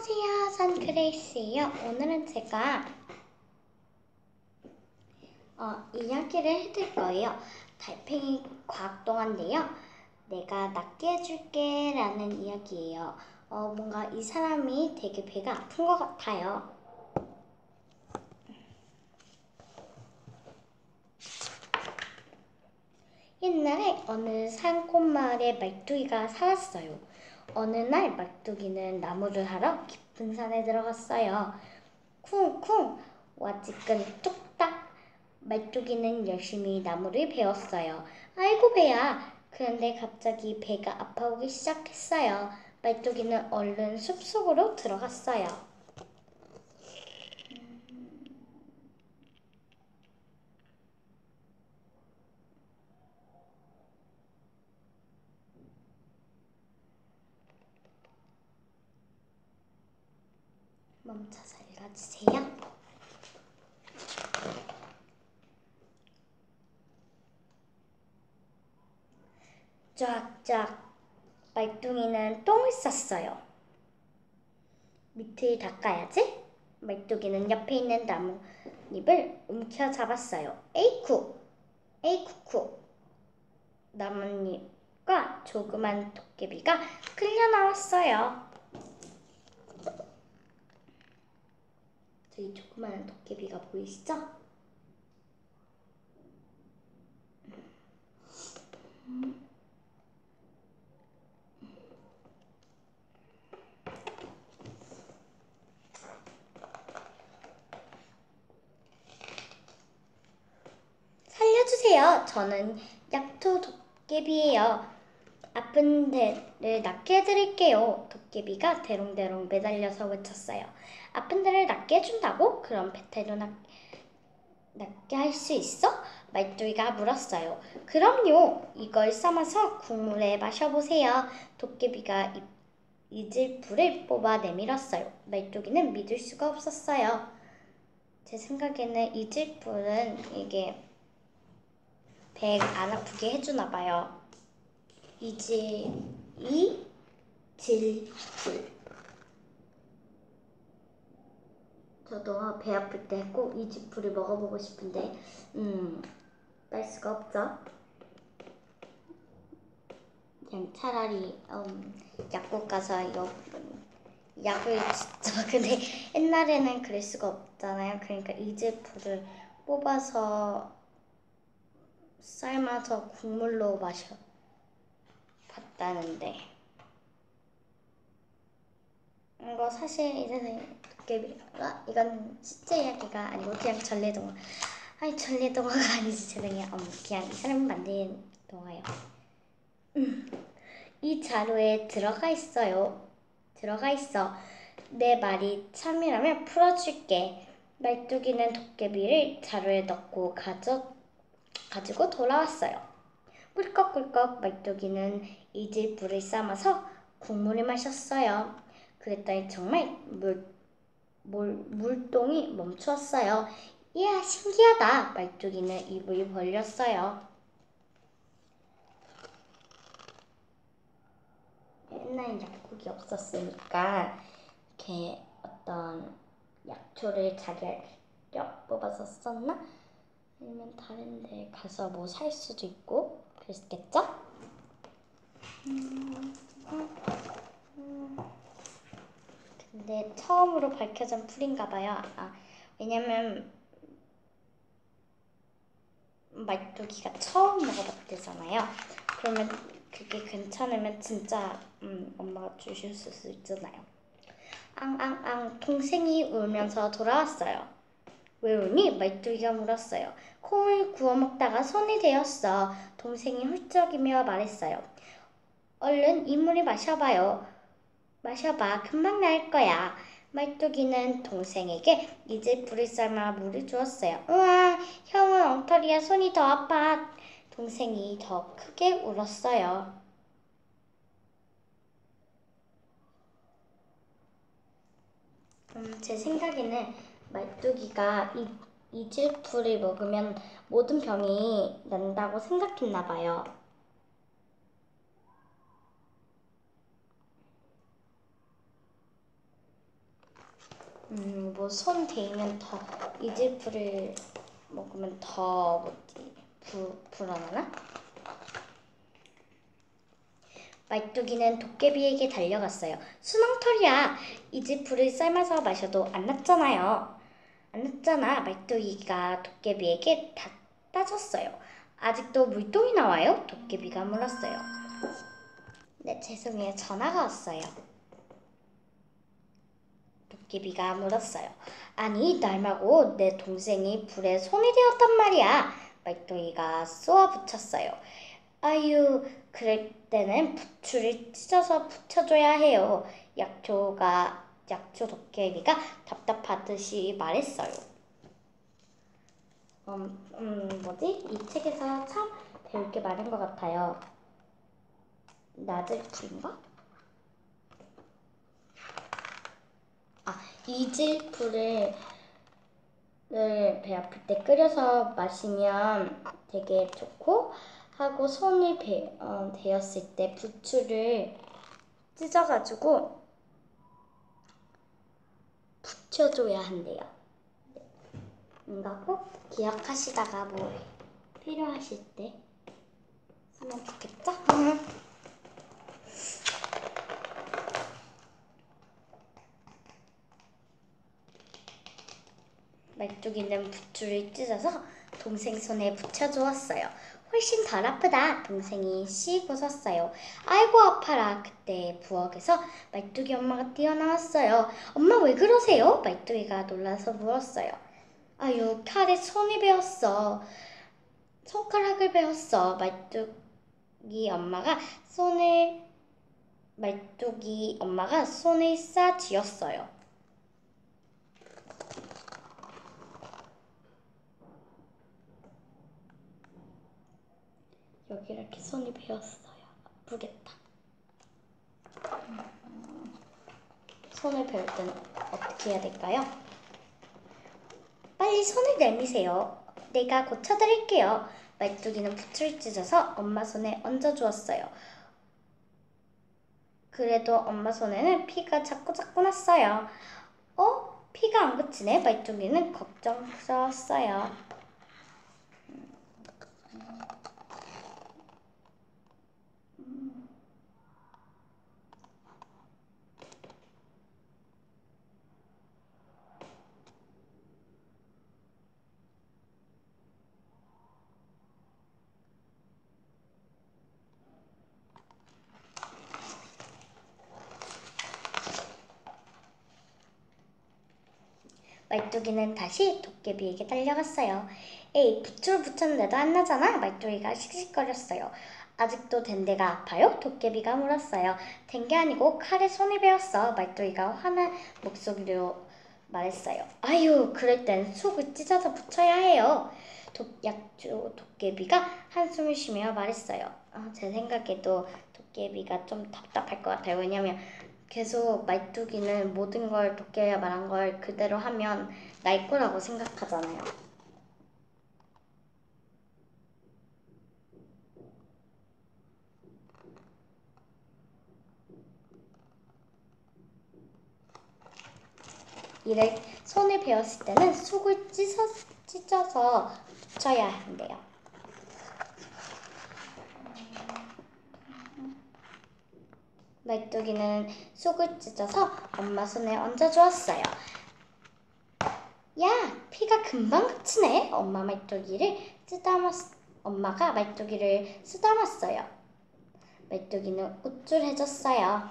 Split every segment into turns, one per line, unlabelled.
안녕하세요. 전 그레이스예요. 오늘은 제가 이야기를 해드릴 거예요. 달팽이 과학동화인데요. 내가 낫게 해줄게 라는 이야기예요. 뭔가 이 사람이 되게 배가 아픈 것 같아요. 옛날에 어느 산골마을에 말뚝이가 살았어요. 어느 날 말뚝이는 나무를 하러 깊은 산에 들어갔어요. 쿵쿵 와지끈 뚝딱 말뚝이는 열심히 나무를 베었어요. 아이고 배야. 그런데 갑자기 배가 아파오기 시작했어요. 말뚝이는 얼른 숲속으로 들어갔어요. 멈춰서 읽어주세요. 쫙쫙 말뚝이는 똥을 쌌어요. 밑을 닦아야지. 말뚝이는 옆에 있는 나뭇잎을 움켜잡았어요. 에이쿠! 에이쿠쿠! 나뭇잎과 조그만 도깨비가 끌려 나왔어요. 저기 조그만 도깨비가 보이시죠? 살려주세요. 저는 약토 도깨비예요. 아픈 데를 낫게 해드릴게요. 도깨비가 대롱대롱 매달려서 외쳤어요. 아픈 데를 낫게 해준다고? 그럼 배탈도 낫게 할 수 있어? 말뚝이가 물었어요. 그럼요. 이걸 삶아서 국물에 마셔보세요. 도깨비가 이질불을 뽑아 내밀었어요. 말뚝이는 믿을 수가 없었어요. 제 생각에는 이질불은 이게 배 안 아프게 해주나 봐요. 이질불. 저도 배 아플 때 꼭 이질불을 먹어보고 싶은데 뺄 수가 없죠. 그냥 차라리 약국 가서 약을 진짜 근데 옛날에는 그럴 수가 없잖아요. 그러니까 이질불을 뽑아서 삶아서 국물로 마셔 봤다는데 이거 사실 이제 도깨비가 이건 실제 이야기가 아니고 그냥 전래동화. 아니 전래동화가 아니지 죄송해요. 그냥 이 사람이 만든 동화예요. 이 자루에 들어가 있어요. 들어가 있어. 내 말이 참이라면 풀어줄게. 말뚝이는 도깨비를 자루에 넣고 가지고 돌아왔어요. 꿀꺽꿀꺽 말뚝이는 이질불을 삶아서 국물을 마셨어요. 그랬더니 정말 물동이 멈추었어요. 이야 신기하다. 말뚝이는 입을 벌렸어요. 옛날 약국이 없었으니까 이렇게 어떤 약초를 자기가 뽑아서 썼나? 아니면 다른 데 가서 뭐 살 수도 있고 그랬겠죠? 근데 처음으로 밝혀진 풀인가 봐요. 왜냐면 말뚝이가 처음 먹어봤대잖아요. 그러면 그게 괜찮으면 진짜 엄마가 주셨을 수 있잖아요. 앙앙앙 동생이 울면서 돌아왔어요. 왜 우니? 말뚝이가 물었어요. 콩을 구워 먹다가 손이 데였어. 동생이 훌쩍이며 말했어요. 얼른 이 물을 마셔봐요. 마셔봐. 금방 나을 거야. 말뚝이는 동생에게 이질불을 삶아 물을 주었어요. 우와, 형은 엉터리야. 손이 더 아파. 동생이 더 크게 울었어요. 제 생각에는 말뚝이가 이질불을 먹으면 모든 병이 난다고 생각했나 봐요. 뭐 손 데이면 더 이질풀을 먹으면 더 뭐지 불어나나? 말뚝이는 도깨비에게 달려갔어요. 순엉터리야, 이질풀을 삶아서 마셔도 안 낫잖아요. 안 낫잖아. 말뚝이가 도깨비에게 다 따졌어요. 아직도 물똥이 나와요? 도깨비가 물었어요. 네, 죄송해요. 전화가 왔어요. 도깨비가 물었어요. 아니, 날 말고 내 동생이 불에 손이 되었단 말이야. 말뚝이가 쏘아붙였어요. 아유, 그럴 때는 부추를 찢어서 붙여줘야 해요. 약초 도깨비가 답답하듯이 말했어요. 뭐지? 이 책에서 참 배울 게 많은 것 같아요. 나들풀인가? 이질풀을 배 아플 때 끓여서 마시면 되게 좋고 하고 손이 베었을 때 부추를 찢어가지고 붙여줘야 한대요. 이거 꼭 기억하시다가 뭐 필요하실 때 쓰면 좋겠죠? 말뚝이는 부추를 찢어서 동생 손에 붙여주었어요. 훨씬 덜 아프다. 동생이 씩 웃었어요. 아이고 아파라. 그때 부엌에서 말뚝이 엄마가 뛰어나왔어요. 엄마 왜 그러세요? 말뚝이가 놀라서 물었어요. 아유, 칼에 손이 베었어. 손가락을 베었어. 말뚝이 엄마가 손을 싸 쥐었어요. 여기 이렇게 손이 베었어요. 아프겠다. 손을 베을 때는 어떻게 해야 될까요? 빨리 손을 내미세요. 내가 고쳐드릴게요. 말뚝이는 부추를 찢어서 엄마 손에 얹어주었어요. 그래도 엄마 손에는 피가 자꾸 났어요. 피가 안 그치네. 말뚝이는 걱정스러웠어요. 말뚝이는 다시 도깨비에게 달려갔어요. 에이, 부추를 붙였는데도 안 나잖아. 말뚝이가 씩씩거렸어요. 아직도 된 데가 아파요? 도깨비가 물었어요. 된 게 아니고 칼에 손이 베었어. 말뚝이가 화난 목소리로 말했어요. 아유, 그럴 땐 속을 찢어서 붙여야 해요. 도깨비가 한숨을 쉬며 말했어요. 제 생각에도 도깨비가 좀 답답할 것 같아요. 왜냐면 계속 말뚝이는 모든 걸 도깨비가 말한 걸 그대로 하면 날 거라고 생각하잖아요. 이를 손을 베었을 때는 속을 찢어서 붙여야 한대요. 말뚝이는 속을 찢어서 엄마 손에 얹어주었어요. 야, 피가 금방 그치네. 엄마가 말뚝이를 쓰다듬었어요. 말뚝이는 우쭐해졌어요.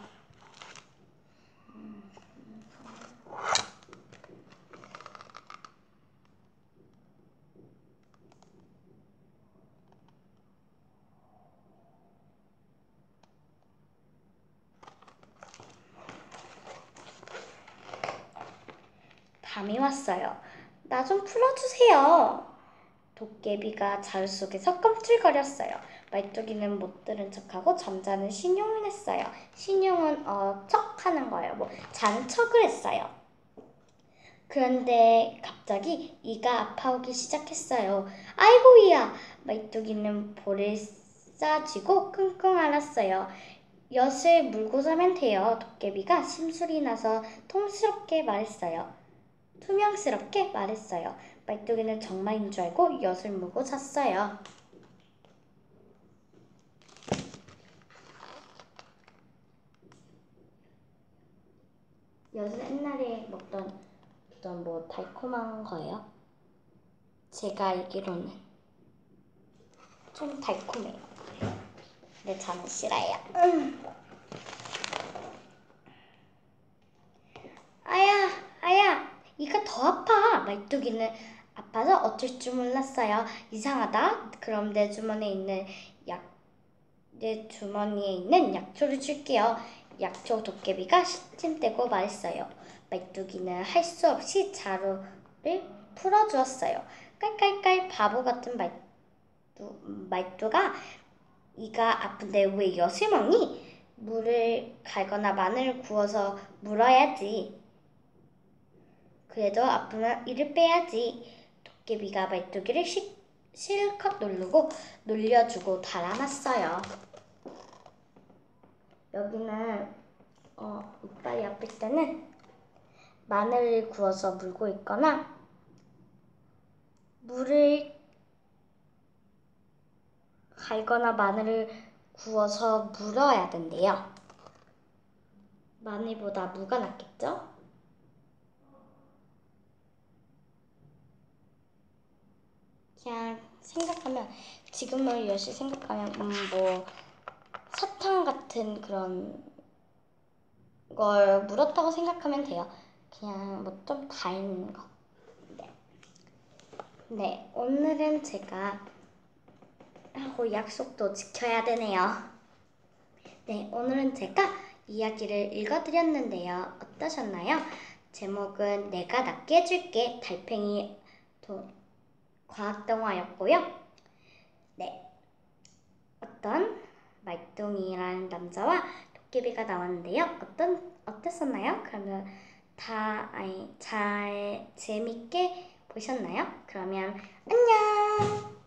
밤이 왔어요. 나 좀 풀어주세요. 도깨비가 자루 속에서 껌틀거렸어요. 말뚝이는 못 들은 척하고 잠자는 신용을 했어요. 신용은 척 하는 거예요. 자는 척을 했어요. 그런데 갑자기 이가 아파오기 시작했어요. 아이고 이야! 말뚝이는 볼을 싸쥐고 끙끙 앓았어요. 엿을 물고 자면 돼요. 도깨비가 심술이 나서 통스럽게 말했어요. 투명스럽게 말했어요. 말뚝이는 정말인 줄 알고 엿을 물고 잤어요. 엿은 옛날에 먹던 뭐 달콤한 거예요. 제가 알기로는 좀 달콤해요. 근데 저는 싫어요. 아야, 이가 더 아파. 말뚝이는 아파서 어쩔 줄 몰랐어요. 이상하다. 그럼 내 주머니에 있는 약초를 줄게요. 약초 도깨비가 씻짐대고 말했어요. 말뚝이는 할 수 없이 자루를 풀어주었어요. 깔깔깔. 바보 같은 말뚝아, 이가 아픈데 왜 엿을 먹니? 물을 갈거나 마늘을 구워서 물어야지. 그래도 아프면 이를 빼야지. 도깨비가 말뚝이를 실컷 놀려주고 달아났어요. 여기는 이빨이 아플 때는 마늘을 구워서 물고 있거나 물을 갈거나 마늘을 구워서 물어야 된대요. 마늘보다 무가 낫겠죠? 그냥 생각하면 지금을 열심히 생각하면 뭐 사탕 같은 그런 걸 물었다고 생각하면 돼요. 그냥 뭐 좀 닮은 거. 네, 오늘은 제가 하고 약속도 지켜야 되네요. 네, 오늘은 제가 이야기를 읽어드렸는데요. 어떠셨나요? 제목은 내가 낫게 해줄게 달팽이 과학동화였고요. 네, 어떤 말똥이라는 남자와 도깨비가 나왔는데요. 어땠었나요? 그러면 잘 재밌게 보셨나요? 그러면 안녕!